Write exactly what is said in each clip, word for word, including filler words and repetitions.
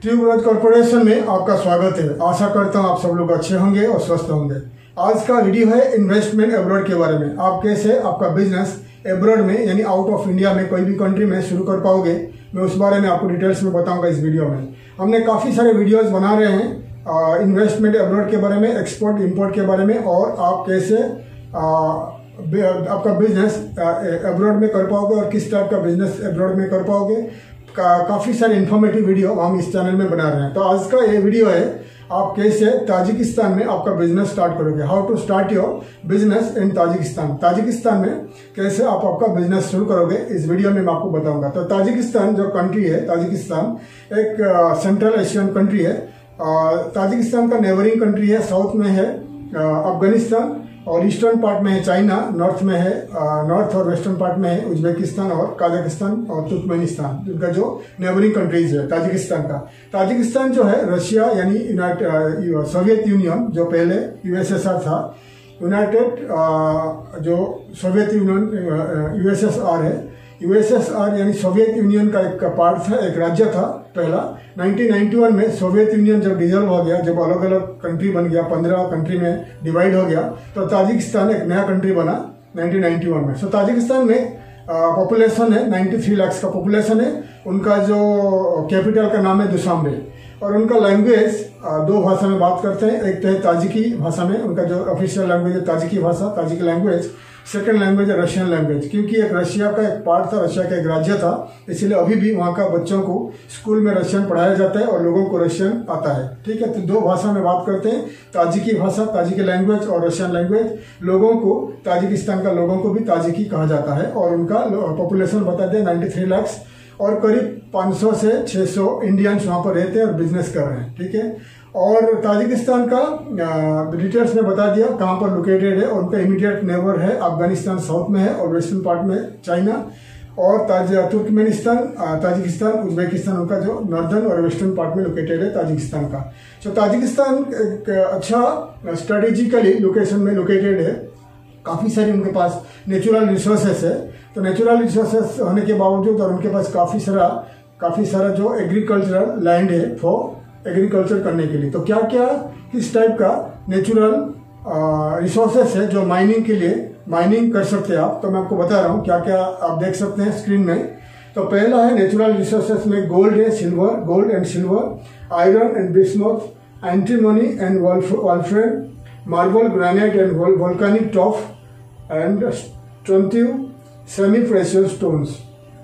Tuberose corporation में आपका स्वागत है। आशा करता हूँ आप सब लोग अच्छे होंगे और स्वस्थ होंगे। आज का वीडियो है इन्वेस्टमेंट एब्रॉड के बारे में। आप कैसे आपका बिजनेस एब्रॉड में यानी आउट ऑफ इंडिया में कोई भी कंट्री में शुरू कर पाओगे, मैं उस बारे में आपको डिटेल्स में बताऊंगा इस वीडियो में। हमने काफ़ी सारे वीडियोस बना रहे हैं इन्वेस्टमेंट एब्रॉड के बारे में, एक्सपोर्ट इंपोर्ट के बारे में, और आप कैसे आ, आपका बिजनेस एब्रॉड में कर पाओगे और किस टाइप का बिजनेस एब्रॉड में कर पाओगे। का, काफ़ी सारे इन्फॉर्मेटिव वीडियो हम इस चैनल में बना रहे हैं। तो आज का ये वीडियो है आप कैसे ताजिकिस्तान में आपका बिजनेस स्टार्ट करोगे, how to start your business in Tajikistan. Tajikistan में कैसे आप आपका बिजनेस शुरू करोगे इस वीडियो में मैं आपको बताऊंगा। तो ताजिकिस्तान जो कंट्री है, ताजिकिस्तान एक सेंट्रल एशियन कंट्री है। ताजिकिस्तान का नेबरिंग कंट्री है, साउथ में है अफगानिस्तान, और ईस्टर्न पार्ट में है चाइना, नॉर्थ में है नॉर्थ और वेस्टर्न पार्ट में है उज्बेकिस्तान और काजाकिस्तान और तुर्कमेनिस्तान, जिनका जो नेबरिंग कंट्रीज है ताजिकिस्तान का। ताजिकिस्तान जो है रशिया यानी यूनाइटेड सोवियत यूनियन जो पहले यूएसएसआर था, यूनाइटेड जो सोवियत यूनियन यूएसएसआर है, यूएसएसआर यानी सोवियत यूनियन का एक पार्ट था, एक राज्य था पहला। नाइनटीन नाइंटी वन में सोवियत यूनियन जब डिजल्व हो गया, जब अलग अलग कंट्री बन गया, पंद्रह कंट्री में डिवाइड हो गया, तो ताजिकिस्तान एक नया कंट्री बना नाइनटीन नाइंटी वन में। सो ताजिकिस्तान में पॉपुलेशन है तिरानवे लाख का पॉपुलेशन है। उनका जो कैपिटल का नाम है दुशांबे, और उनका लैंग्वेज दो भाषा में बात करते हैं। एक तो है ताजिकी भाषा में, उनका जो ऑफिशियल लैंग्वेज है ताजिकी भाषा, ताजिकी लैंग्वेज। सेकंड लैंग्वेज है रशियन लैंग्वेज, क्योंकि एक रशिया का एक पार्ट था, रशिया का एक राज्य था, इसलिए अभी भी वहाँ का बच्चों को स्कूल में रशियन पढ़ाया जाता है और लोगों को रशियन आता है। ठीक है, तो दो भाषा में बात करते हैं, ताजिकी भाषा, ताजिकी लैंग्वेज और रशियन लैंग्वेज। लोगों को, ताजिकिस्तान का लोगों को भी ताजिकी कहा जाता है, और उनका पॉपुलेशन बता दें तिरानवे लाख, और करीब पाँच सौ से छह सौ इंडियंस वहाँ पर रहते हैं और बिजनेस कर रहे हैं। ठीक है, और ताजिकिस्तान का डिटेल्स में बता दिया कहाँ पर लोकेटेड है, और उनका इमीडिएट नेबर है अफगानिस्तान साउथ में है, और वेस्टर्न पार्ट में चाइना, और ताज तुर्कमेनिस्तान, ताजिकिस्तान, उज्बेकिस्तान उनका जो नॉर्दर्न और वेस्टर्न पार्ट में लोकेटेड है ताजिकिस्तान का। तो ताजिकिस्तान एक अच्छा स्ट्रेटेजिकली लोकेशन में लोकेटेड है। काफ़ी सारी उनके पास नेचुरल रिसोर्सेस है। तो नेचुरल रिसोर्सेस होने के बावजूद और उनके पास काफ़ी सारा काफ़ी सारा जो एग्रीकल्चरल लैंड है फॉर एग्रीकल्चर करने के लिए। तो क्या क्या किस टाइप का नेचुरल रिसोर्सेस है जो माइनिंग के लिए माइनिंग कर सकते हैं आप, तो मैं आपको बता रहा हूँ क्या क्या आप देख सकते हैं स्क्रीन में। तो पहला है नेचुरल रिसोर्सेस में गोल्ड है, silver, gold and silver, iron and bismuth, antimony and wolfram, marble, granite and volcanic top and twenty semi precious stones.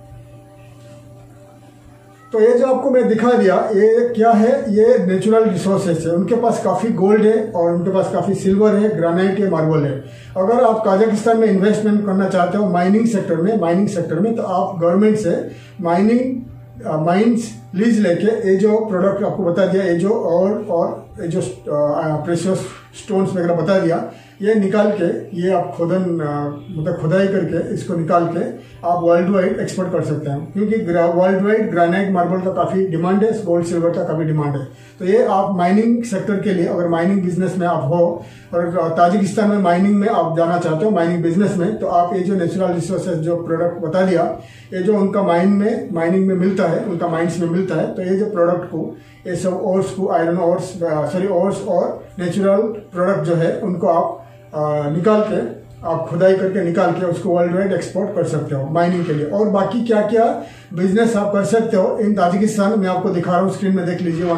तो ये जो आपको मैं दिखा दिया, ये क्या है, ये नेचुरल रिसोर्सेस है। उनके पास काफ़ी गोल्ड है और उनके पास काफ़ी सिल्वर है, ग्रेनाइट है, मार्बल है। अगर आप काजाकिस्तान में इन्वेस्टमेंट करना चाहते हो माइनिंग सेक्टर में माइनिंग सेक्टर में तो आप गवर्नमेंट से माइनिंग माइंस लीज लेके ये जो प्रोडक्ट आपको बता दिया, ये जो और और ये जो प्रेशियस स्टोन्स वगैरह बता दिया, ये निकाल के, ये आप खोदन मतलब खुदाई करके इसको निकाल के आप वर्ल्ड वाइड एक्सपोर्ट कर सकते हैं, क्योंकि वर्ल्ड वाइड ग्रेनाइट मार्बल का काफ़ी डिमांड है, गोल्ड सिल्वर का काफ़ी डिमांड है। तो ये आप माइनिंग सेक्टर के लिए, अगर माइनिंग बिजनेस में आप हो और ताजिकिस्तान में माइनिंग में आप जाना चाहते हो माइनिंग बिजनेस में, तो आप ये जो नेचुरल रिसोर्सेज जो प्रोडक्ट बता दिया, ये जो उनका माइन में माइनिंग में मिलता है, उनका माइंस में मिलता है, तो ये जो प्रोडक्ट को, ये सब ओर्स को, आयरन ओर्स सॉरी ओर्स और नेचुरल प्रोडक्ट जो है उनको आप आ, निकाल के, आप खुदाई करके निकाल के उसको वर्ल्ड वाइड एक्सपोर्ट कर सकते हो माइनिंग के लिए। और बाकी क्या क्या बिजनेस आप कर सकते हो इन ताजिकिस्तान में आपको दिखा रहा हूँ, स्क्रीन में देख लीजिए।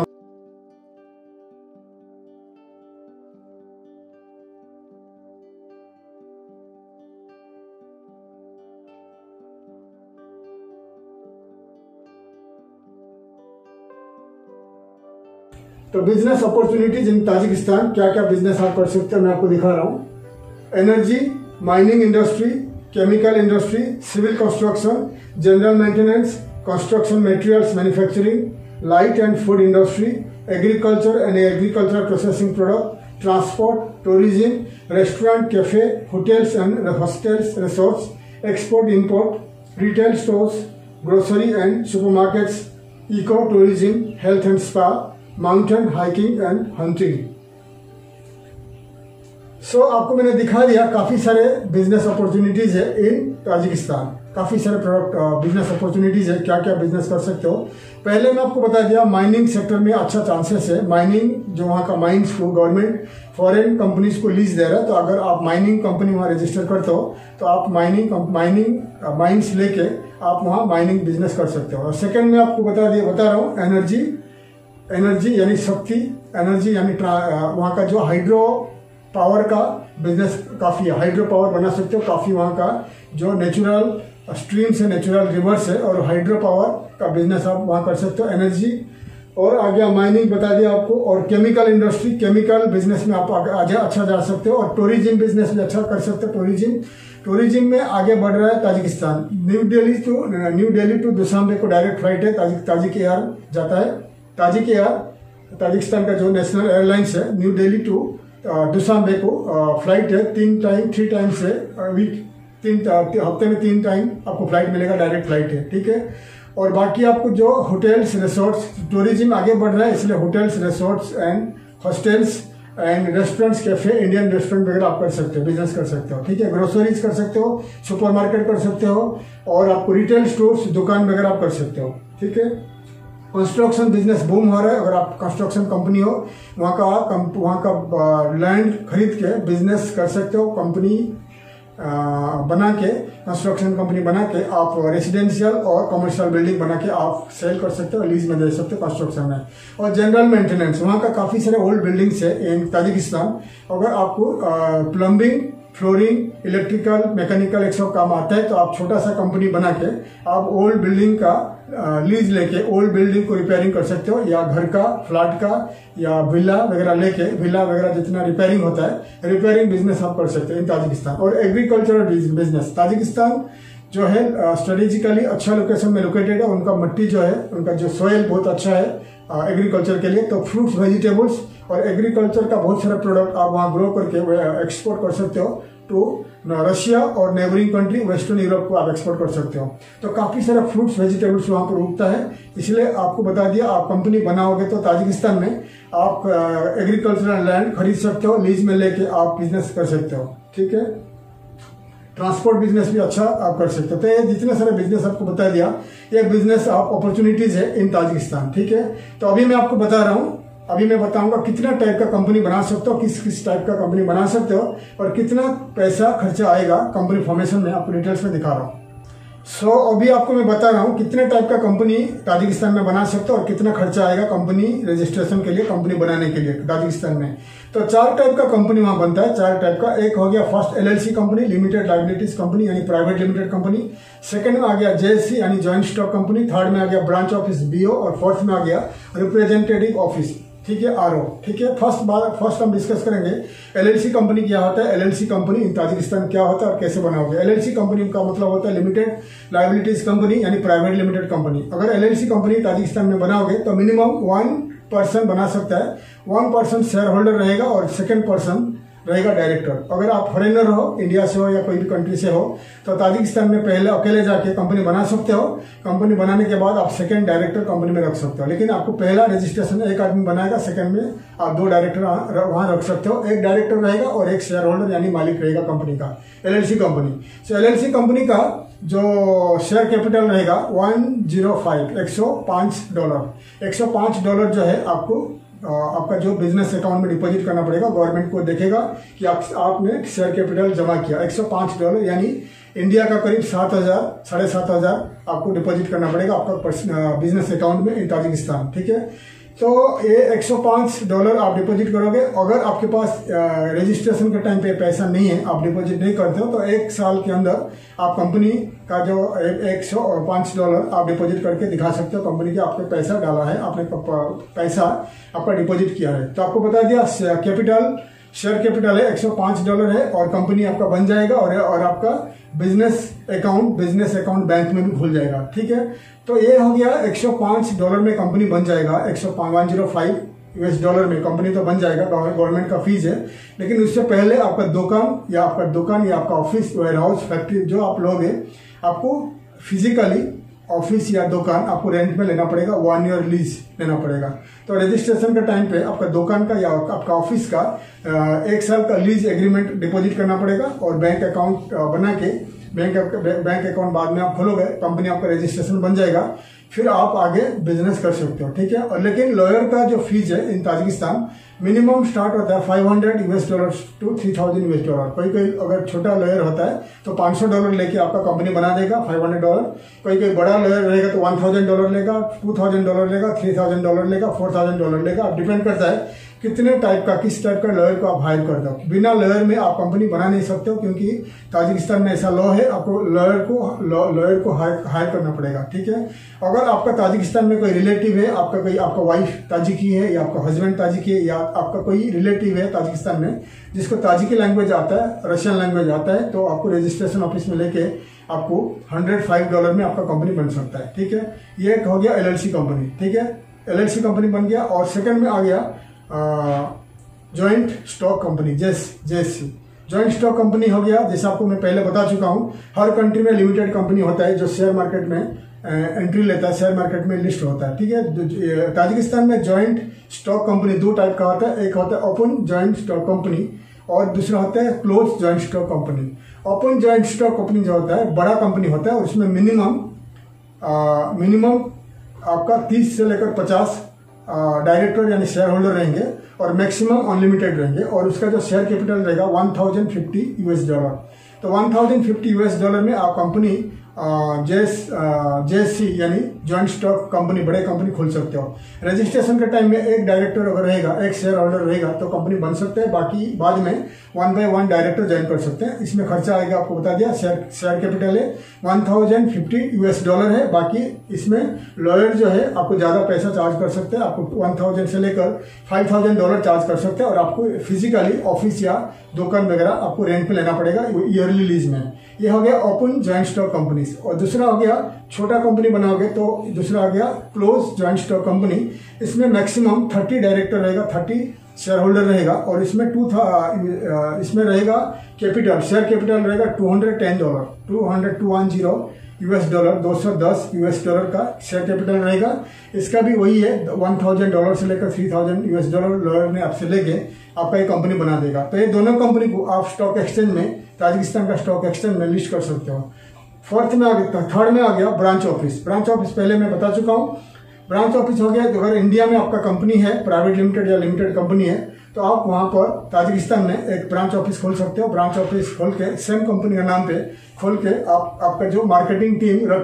तो बिजनेस अपॉर्चुनिटीज इन ताजिकिस्तान, क्या क्या बिजनेस आप कर सकते हो मैं आपको दिखा रहा हूँ। Energy, mining industry, chemical industry, civil construction, general maintenance, construction materials manufacturing, light and food industry, agriculture and agricultural processing product, transport, tourism, restaurant, cafe, hotels and hostels, resorts, export import, retail stores, grocery and supermarkets, eco tourism, health and spa, mountain hiking and hunting. So so, आपको मैंने दिखा दिया काफ़ी सारे business opportunities है इन Tajikistan. काफ़ी सारे product business opportunities है, क्या क्या बिजनेस कर सकते हो। पहले मैं आपको बता दिया माइनिंग सेक्टर में अच्छा चांसेस है। माइनिंग जो वहाँ का माइंस को गवर्नमेंट फॉरेन कंपनीज को लीज दे रहा है, तो अगर आप माइनिंग कंपनी वहाँ रजिस्टर करते हो तो आप माइनिंग माइनिंग माइंस लेके आप वहाँ माइनिंग बिजनेस कर सकते हो। और सेकेंड में आपको बता दिया बता रहा हूँ एनर्जी एनर्जी यानी शक्ति, एनर्जी यानी वहाँ का जो हाइड्रो पावर का बिजनेस काफ़ी है। हाइड्रो पावर बना सकते हो, काफ़ी वहाँ का जो नेचुरल स्ट्रीम्स है, नेचुरल रिवर्स है, और हाइड्रो पावर का बिजनेस आप वहाँ कर सकते हो। एनर्जी और आगे माइनिंग बता दिया आपको, और केमिकल इंडस्ट्री, केमिकल बिजनेस में आप आगे अच्छा जा सकते हो, और टूरिज्म बिजनेस भी अच्छा कर सकते हो। टूरिज्म टूरिज्म में आगे बढ़ रहा है Tajikistan. New Delhi to New Delhi to Dushanbe को डायरेक्ट फ्लाइट है, ताजिक ताजिक एयर जाता है। ताजिक एयर ताजिकिस्तान का जो नेशनल एयरलाइंस है, न्यू दिल्ली टू दुशांबे को फ्लाइट है। तीन टाइम थ्री टाइम से वीक तीन हफ्ते में तीन टाइम आपको फ्लाइट मिलेगा, डायरेक्ट फ्लाइट है, ठीक है। और बाकी आपको जो होटल्स रिसोर्ट्स, टूरिज्म आगे बढ़ रहा है इसलिए hotels resorts and hostels and restaurants, cafe, Indian restaurant वगैरह आप कर सकते हो, बिजनेस कर सकते हो, ठीक है। ग्रोसरीज कर सकते हो, सुपरमार्केट कर सकते हो, और आपको रिटेल स्टोर्स, दुकान वगैरह आप कर सकते हो, ठीक है। कंस्ट्रक्शन बिजनेस बूम हो रहा है। अगर आप कंस्ट्रक्शन कंपनी हो, वहाँ का वहाँ का लैंड खरीद के बिजनेस कर सकते हो। कंपनी बना के, कंस्ट्रक्शन कंपनी बना के आप रेसिडेंशियल और कमर्शियल बिल्डिंग बना के आप सेल कर सकते हो, लीज में दे सकते हो कंस्ट्रक्शन में। और जनरल मेंटेनेंस, वहाँ का काफ़ी सारे ओल्ड बिल्डिंग्स है इन ताजिकिस्तान। अगर आपको प्लम्बिंग, फ्लोरिंग, इलेक्ट्रिकल, मैकेनिकल एक सब काम आता है तो आप छोटा सा कंपनी बना के आप ओल्ड बिल्डिंग का लीज लेके ओल्ड बिल्डिंग को रिपेयरिंग कर सकते हो, या घर का, फ्लैट का, या विला वगैरह लेके, विला वगैरह जितना रिपेयरिंग होता है, रिपेयरिंग बिजनेस आप कर सकते हो इन ताजिकिस्तान। और एग्रीकल्चरल बिजनेस, ताजिकिस्तान जो है स्ट्रेटेजिकली अच्छा लोकेशन में लोकेटेड है। उनका मिट्टी जो है, उनका जो सॉइल बहुत अच्छा है एग्रीकल्चर के लिए, तो फ्रूट्स, वेजिटेबल्स और एग्रीकल्चर का बहुत सारा प्रोडक्ट आप वहाँ ग्रो करके एक्सपोर्ट कर सकते हो टू रशिया और नेबरिंग कंट्री, वेस्टर्न यूरोप को आप एक्सपोर्ट कर सकते हो। तो काफ़ी सारा फ्रूट्स, वेजिटेबल्स वहाँ पर उगता है, इसलिए आपको बता दिया आप कंपनी बनाओगे तो ताजिकिस्तान में आप एग्रीकल्चरल लैंड खरीद सकते हो, लीज में लेके आप बिजनेस कर सकते हो, ठीक है। ट्रांसपोर्ट बिजनेस भी अच्छा आप कर सकते हो। तो ये जितने सारे बिजनेस आपको बता दिया, ये बिजनेस आप अपॉर्चुनिटीज है इन ताजिकिस्तान, ठीक है। तो अभी मैं आपको बता रहा हूँ, अभी मैं बताऊंगा कितना टाइप का कंपनी बना सकते हो, किस किस टाइप का कंपनी बना सकते हो, और कितना पैसा खर्चा आएगा कंपनी फॉर्मेशन में आपको डिटेल्स में दिखा रहा हूँ। सो so, अभी आपको मैं बता रहा हूँ कितने टाइप का कंपनी ताजिकिस्तान में बना सकते हो और कितना खर्चा आएगा कंपनी रजिस्ट्रेशन के लिए, कंपनी बनाने के लिए ताजिकिस्तान में। तो चार टाइप का कंपनी वहां बनता है, चार टाइप का। एक हो गया first LLC company, limited liabilities company यानी प्राइवेट लिमिटेड कंपनी। सेकंड में आ गया जेएससी यानी ज्वाइंट स्टॉक कंपनी। थर्ड में आ गया ब्रांच ऑफिस बीओ, और फोर्थ में आ गया रिप्रेजेंटेटिव ऑफिस, ठीक है, आरओ, ठीक है। फर्स्ट बात फर्स्ट हम डिस्कस करेंगे एलएलसी कंपनी क्या होता है, एलएलसी कंपनी इन ताजिकिस्तान क्या होता है और कैसे बनाओगे। एलएलसी कंपनी का मतलब होता है लिमिटेड लायबिलिटीज कंपनी यानी प्राइवेट लिमिटेड कंपनी। अगर एलएलसी कंपनी ताजिकिस्तान में बनाओगे तो मिनिमम वन पर्सन बना सकता है, वन पर्सन शेयर होल्डर रहेगा और सेकेंड पर्सन रहेगा डायरेक्टर। अगर आप फॉरेनर हो, इंडिया से हो या कोई भी कंट्री से हो, तो ताजिकिस्तान में पहले अकेले जाके कंपनी बना सकते हो। कंपनी बनाने के बाद आप सेकंड डायरेक्टर कंपनी में रख सकते हो, लेकिन आपको पहला रजिस्ट्रेशन एक आदमी बनाएगा, सेकंड में आप दो डायरेक्टर वहां रख सकते हो। एक डायरेक्टर रहेगा और एक शेयर होल्डर यानी मालिक रहेगा कंपनी का, LLC company. So LLC company का जो शेयर कैपिटल रहेगा वन जीरो फाइव एक सौ पांच डॉलर एक सौ पांच डॉलर जो है आपको आपका जो बिजनेस अकाउंट में डिपॉजिट करना पड़ेगा। गवर्नमेंट को देखेगा कि आप आपने शेयर कैपिटल जमा किया। एक सौ पांच डॉलर यानी इंडिया का करीब सात हजार साढ़े सात हजार आपको डिपॉजिट करना पड़ेगा आपका बिजनेस अकाउंट में इन ताजिकिस्तान, ठीक है। तो ये एक सौ पांच डॉलर आप डिपॉजिट करोगे। अगर आपके पास रजिस्ट्रेशन के टाइम पे पैसा नहीं है, आप डिपॉजिट नहीं करते हो, तो एक साल के अंदर आप कंपनी का जो एक सौ पांच डॉलर आप डिपॉजिट करके दिखा सकते हो कंपनी के आपने पैसा डाला है, आपने पैसा आपका डिपॉजिट किया है। तो आपको बता दिया कैपिटल शेयर कैपिटल है एक सौ पांच डॉलर है और कंपनी आपका बन जाएगा और और आपका business account business account bank में भी खुल जाएगा, ठीक है। तो ये हो गया एक सौ पांच डॉलर में कंपनी बन जाएगा। एक सौ one zero five US dollar में कंपनी तो बन जाएगा, गवर्नमेंट का फीस है। लेकिन उससे पहले आपका दुकान या आपका दुकान या आपका ऑफिस, वेयर हाउस, फैक्ट्री जो आप लोगे, आपको फिजिकली ऑफिस या दुकान आपको रेंट में लेना पड़ेगा, वन ईयर लीज लेना पड़ेगा। तो रजिस्ट्रेशन के टाइम पे आपका दुकान का या आपका ऑफिस का एक साल का लीज एग्रीमेंट डिपॉजिट करना पड़ेगा और बैंक अकाउंट बना के बैंक बैंक अकाउंट बाद में आप खोलोगे, कंपनी आपका रजिस्ट्रेशन बन जाएगा, फिर आप आगे बिजनेस कर सकते हो, ठीक है। और लेकिन लॉयर का जो फीस है इन ताजिकिस्तान मिनिमम स्टार्ट होता है five hundred US dollar to three thousand US dollar. कोई कोई अगर छोटा लॉयर होता है तो पाँच सौ डॉलर लेके आपका कंपनी बना देगा, फाइव हंड्रेड डॉलर। कोई कोई बड़ा लॉयर रहेगा तो वन थाउजेंड डॉलर लेगा, टू थाउजेंड डॉलर लेगा, थ्री थाउजेंड डॉलर लेगा, फोर थाउजेंड डॉलर लेगा। अब डिपेंड करता है कितने टाइप का, किस टाइप का लॉयर को आप हायर कर दो। बिना लॉयर में आप कंपनी बना नहीं सकते हो, क्योंकि ताजिकिस्तान में ऐसा लॉ है, आपको लॉयर को लॉयर को हायर करना पड़ेगा, ठीक है। अगर आपका ताजिकिस्तान में कोई रिलेटिव है, आपका कोई आपका वाइफ ताजिकी है या आपका हस्बैंड ताजिकी है या आपका कोई रिलेटिव है ताजिकिस्तान में जिसको ताजिकी लैंग्वेज आता है, रशियन लैंग्वेज आता है, तो आपको रजिस्ट्रेशन ऑफिस में लेके आपको हंड्रेड फाइव डॉलर में आपका कंपनी बन सकता है, ठीक है। ये हो गया एलएलसी कंपनी, ठीक है, एलएलसी कंपनी बन गया। और सेकंड में आ गया जॉइंट स्टॉक कंपनी, जेस जेएससी जॉइंट स्टॉक कंपनी हो गया। जैसे आपको मैं पहले बता चुका हूँ, हर कंट्री में लिमिटेड कंपनी होता है जो शेयर मार्केट में एंट्री लेता है, शेयर मार्केट में लिस्ट होता है, ठीक है। ताजिकिस्तान में जॉइंट स्टॉक कंपनी दो टाइप का होता है, एक होता है ओपन जॉइंट स्टॉक कंपनी और दूसरा होता है close joint stock company. Open joint stock company जो होता है बड़ा कंपनी होता है और उसमें मिनिमम मिनिमम आपका तीस से लेकर पचास डायरेक्टर यानी शेयर होल्डर रहेंगे और मैक्सिमम अनलिमिटेड रहेंगे और उसका जो शेयर कैपिटल रहेगा one thousand fifty US dollar. तो one thousand fifty US dollar में आप कंपनी जेएस जेएससी यानी जॉइंट स्टॉक कंपनी, बड़े कंपनी खोल सकते हो। रजिस्ट्रेशन के टाइम में एक डायरेक्टर अगर रहेगा, एक शेयर होल्डर रहेगा तो कंपनी बन सकते हैं, बाकी बाद में one by one director join कर सकते हैं। इसमें खर्चा आएगा, आपको बता दिया, शेयर शेयर कैपिटल है one thousand fifty US dollar है। बाकी इसमें लॉयर जो है आपको ज्यादा पैसा चार्ज कर सकते हैं, आपको वन थाउजेंड से लेकर फाइव थाउजेंड डॉलर चार्ज कर सकते हैं और आपको फिजिकली ऑफिस या दुकान वगैरह आपको रेंट पे लेना पड़ेगा ईयरली लीज में। ये हो गया ओपन जॉइंट स्टॉक कंपनी। और दूसरा हो गया छोटा कंपनी बनाओगे तो दूसरा हो गया क्लोज जॉइंट स्टॉक कंपनी। इसमें मैक्सिमम थर्टी डायरेक्टर रहेगा, थर्टी शेयर होल्डर रहेगा और इसमें टू था इसमें रहेगा कैपिटल, शेयर कैपिटल रहेगा two hundred ten dollar, two hundred two one zero US dollar, दो सौ दस यूएस डॉलर का शेयर कैपिटल रहेगा। इसका भी वही है, वन थाउजेंड डॉलर से लेकर three thousand US dollar lawyer ने आपसे लेके आपका एक कंपनी बना देगा। तो ये दोनों कंपनी को आप स्टॉक एक्सचेंज में, ताजिकिस्तान का स्टॉक एक्सचेंज में लिस्ट कर सकते हो। फोर्थ में आ गया, थर्ड में आ गया ब्रांच ऑफिस। ब्रांच ऑफिस पहले मैं बता चुका हूँ। ब्रांच ऑफिस हो गया, अगर इंडिया में आपका कंपनी है, प्राइवेट लिमिटेड या लिमिटेड कंपनी है, तो आप वहां पर ताजिकिस्तान में एक ब्रांच ऑफिस खोल सकते हो। ब्रांच ऑफिस खोल के सेम कंपनी के नाम पे खोल के आप आपका जो मार्केटिंग टीम रख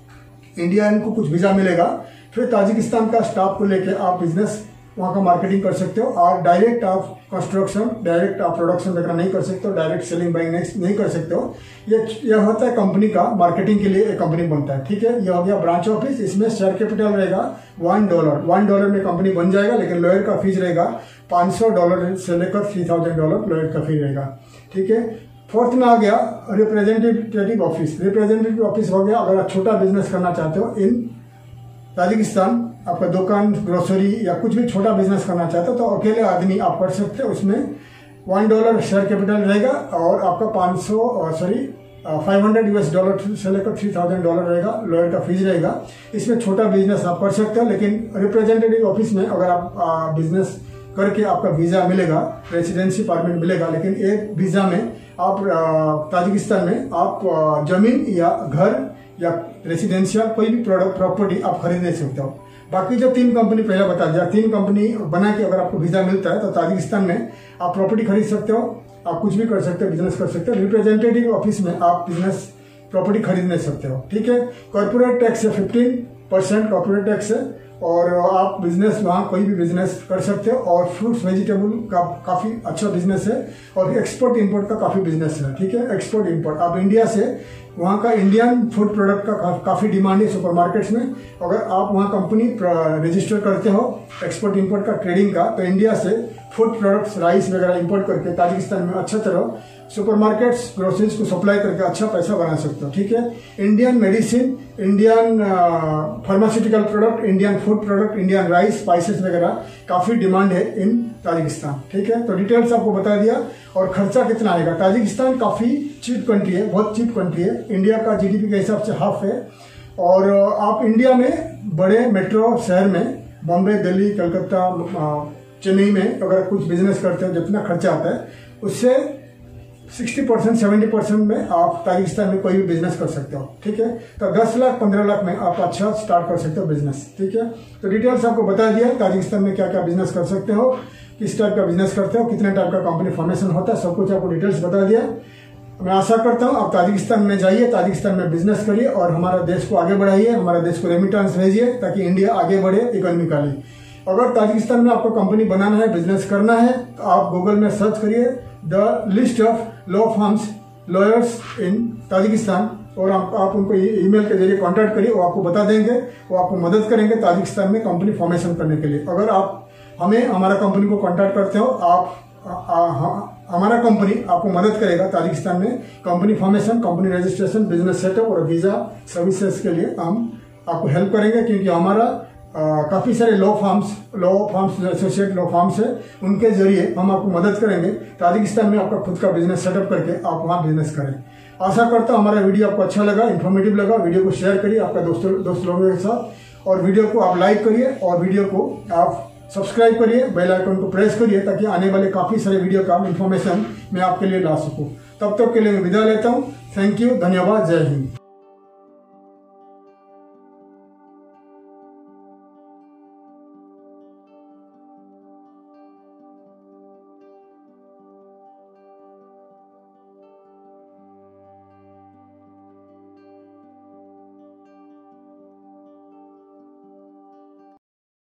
के इंडिया इनको कुछ वीजा मिलेगा, फिर ताजिकिस्तान का स्टाफ को लेके आप बिजनेस वहाँ का मार्केटिंग कर सकते हो। और डायरेक्ट आप कंस्ट्रक्शन, डायरेक्ट आप प्रोडक्शन वगैरह नहीं कर सकते हो, डायरेक्ट सेलिंग बाइंग नहीं कर सकते हो। ये यह होता है कंपनी का मार्केटिंग के लिए एक कंपनी बनता है, ठीक है। यह हो गया ब्रांच ऑफिस। इसमें शेयर कैपिटल रहेगा वन डॉलर, वन डॉलर में कंपनी बन जाएगा, लेकिन लॉयर का फीस रहेगा पाँच सौ डॉलर से लेकर थ्री थाउजेंड डॉलर लॉयर का फीस रहेगा, ठीक है। फोर्थ में आ गया रिप्रेजेंटेटिव ऑफिस। रिप्रेजेंटेटिव ऑफिस हो गया, अगर आप छोटा बिजनेस करना चाहते हो इन ताजिकिस्तान, आपका दुकान, ग्रोसरी या कुछ भी छोटा बिजनेस करना चाहते हो तो अकेले आदमी आप कर सकते हो। उसमें वन डॉलर शेयर कैपिटल रहेगा और आपका पाँच सौ sorry five hundred US dollar से लेकर थ्री थाउजेंड डॉलर रहेगा, लॉयर का फीस रहेगा। इसमें छोटा बिजनेस आप कर सकते हो, लेकिन रिप्रेजेंटेटिव ऑफिस में अगर आप बिजनेस करके आपका वीजा मिलेगा, रेसिडेंसी परमिट मिलेगा, लेकिन एक वीजा में आप ताजिकिस्तान में आप जमीन या घर या रेसिडेंशियल कोई भी प्रोडक्ट प्रॉपर्टी आप खरीद नहीं सकते हो। बाकी जो तीन कंपनी पहले बता दिया, तीन कंपनी बना के अगर आपको वीजा मिलता है तो ताजिकिस्तान में आप प्रॉपर्टी खरीद सकते हो, आप कुछ भी कर सकते हो, बिजनेस कर सकते हो। रिप्रेजेंटेटिव ऑफिस में आप बिजनेस प्रॉपर्टी खरीद नहीं सकते हो, ठीक है। कॉर्पोरेट टैक्स है फिफ्टीन परसेंट कॉर्पोरेट टैक्स है और आप बिजनेस वहाँ कोई भी बिजनेस कर सकते हो। और फ्रूट्स वेजिटेबल का काफ़ी अच्छा बिजनेस है और एक्सपोर्ट इंपोर्ट का काफ़ी बिजनेस है, ठीक है। एक्सपोर्ट इंपोर्ट आप इंडिया से वहाँ का इंडियन फूड प्रोडक्ट का का, काफ़ी डिमांड है सुपरमार्केट्स में। अगर आप वहाँ कंपनी रजिस्टर करते हो एक्सपोर्ट इंपोर्ट का, ट्रेडिंग का, तो इंडिया से फूड प्रोडक्ट्स, राइस वगैरह इंपोर्ट करके ताजिकिस्तान में अच्छा तरह सुपरमार्केट्स, ग्रोसरीज को सप्लाई करके अच्छा पैसा बना सकते हो, ठीक है। Indian medicine, Indian pharmaceutical product, Indian food product, Indian rice, spices वगैरह काफ़ी डिमांड है इन ताजिकिस्तान, ठीक है। तो डिटेल्स आपको बता दिया। और खर्चा कितना आएगा। ताजिकिस्तान काफ़ी चीप कंट्री है, बहुत चीप कंट्री है, इंडिया का जीडीपी के हिसाब से हाफ है और आप इंडिया में बड़े मेट्रो शहर में बॉम्बे, दिल्ली, कलकत्ता, चेन्नई में अगर कुछ बिजनेस करते हो, जितना खर्चा आता है उससे साठ परसेंट सत्तर परसेंट में आप ताजिकिस्तान में कोई भी बिजनेस कर सकते हो। ठीक है, तो दस लाख पंद्रह लाख में आप अच्छा स्टार्ट कर सकते हो बिजनेस। ठीक है, तो डिटेल्स आपको बता दिया ताजिकिस्तान में क्या क्या बिजनेस कर सकते हो, किस टाइप का बिजनेस करते हो, कितने टाइप का कंपनी फॉर्मेशन होता है, सब कुछ आपको डिटेल्स बता दिया। मैं आशा करता हूँ आप ताजिकिस्तान में जाइए, ताजिकिस्तान में बिजनेस करिए और हमारा देश को आगे बढ़ाइए, हमारा देश को रेमिटेंस भेजिए ताकि इंडिया आगे बढ़े इकोनॉमिकली। अगर ताजिकिस्तान में आपको कंपनी बनाना है, बिजनेस करना है, तो आप गूगल में सर्च करिए the list of law firms lawyers in Tajikistan और आप, आप उनको ईमेल के जरिए कांटेक्ट करिए, वो आपको बता देंगे, वो आपको मदद करेंगे ताजिकिस्तान में कंपनी फॉर्मेशन करने के लिए। अगर आप हमें हमारा कंपनी को कांटेक्ट करते हो, आप आ, आ, हमारा कंपनी आपको मदद करेगा ताजिकिस्तान में company formation, company registration, business setup और वीजा सर्विसेज के लिए हम आपको हेल्प करेंगे, क्योंकि हमारा आ, काफी सारे law firms law firms associate law firms है, उनके जरिए हम आपको मदद करेंगे ताजिकिस्तान में आपका खुद का बिजनेस सेटअप करके आप वहां बिजनेस करें। आशा करता हूं हमारा वीडियो आपको अच्छा लगा, इन्फॉर्मेटिव लगा। वीडियो को शेयर करिए आपका दोस्तों दोस्त लोगों के साथ और वीडियो को आप लाइक करिए और वीडियो को आप सब्सक्राइब करिए, बेल आइकन को प्रेस करिए ताकि आने वाले काफी सारे वीडियो का इन्फॉर्मेशन मैं आपके लिए ला सकूं। तब तक के लिए मैं विदा लेता हूं। थैंक यू, धन्यवाद, जय हिंद।